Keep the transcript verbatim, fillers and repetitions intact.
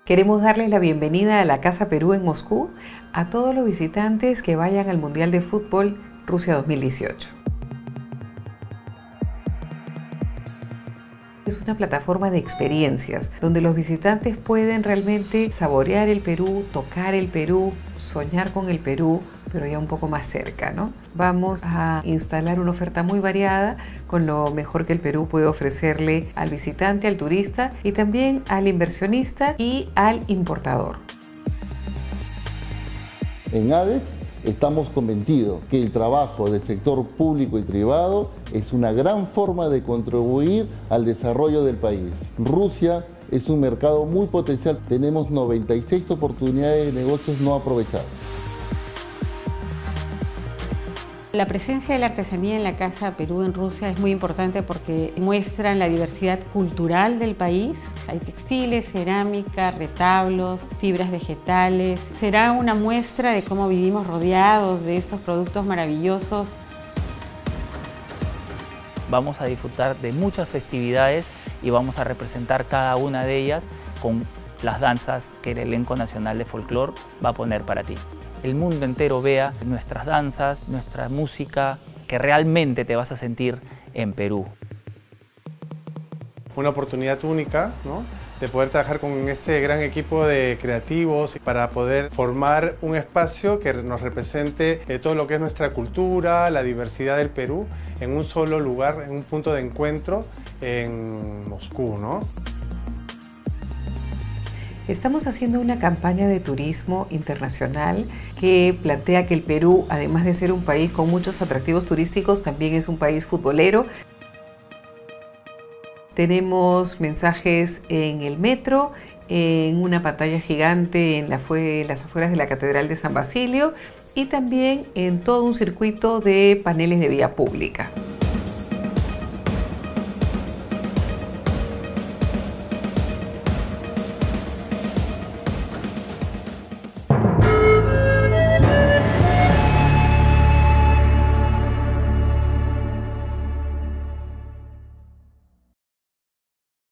Queremos darles la bienvenida a la Casa Perú en Moscú a todos los visitantes que vayan al Mundial de Fútbol Rusia dos mil dieciocho. Es una plataforma de experiencias donde los visitantes pueden realmente saborear el Perú, tocar el Perú, soñar con el Perú, pero ya un poco más cerca, ¿no? Vamos a instalar una oferta muy variada con lo mejor que el Perú puede ofrecerle al visitante, al turista y también al inversionista y al importador. En ADEX estamos convencidos que el trabajo del sector público y privado es una gran forma de contribuir al desarrollo del país. Rusia es un mercado muy potencial. Tenemos noventa y seis oportunidades de negocios no aprovechadas. La presencia de la artesanía en la Casa Perú en Rusia es muy importante porque muestran la diversidad cultural del país. Hay textiles, cerámica, retablos, fibras vegetales. Será una muestra de cómo vivimos rodeados de estos productos maravillosos. Vamos a disfrutar de muchas festividades y vamos a representar cada una de ellas con las danzas que el elenco nacional de folclore va a poner para ti. El mundo entero vea nuestras danzas, nuestra música, que realmente te vas a sentir en Perú. Una oportunidad única, ¿no?, de poder trabajar con este gran equipo de creativos para poder formar un espacio que nos represente eh, todo lo que es nuestra cultura, la diversidad del Perú, en un solo lugar, en un punto de encuentro en Moscú, ¿no? Estamos haciendo una campaña de turismo internacional que plantea que el Perú, además de ser un país con muchos atractivos turísticos, también es un país futbolero. Tenemos mensajes en el metro, en una pantalla gigante en la fue, las afueras de la Catedral de San Basilio y también en todo un circuito de paneles de vía pública.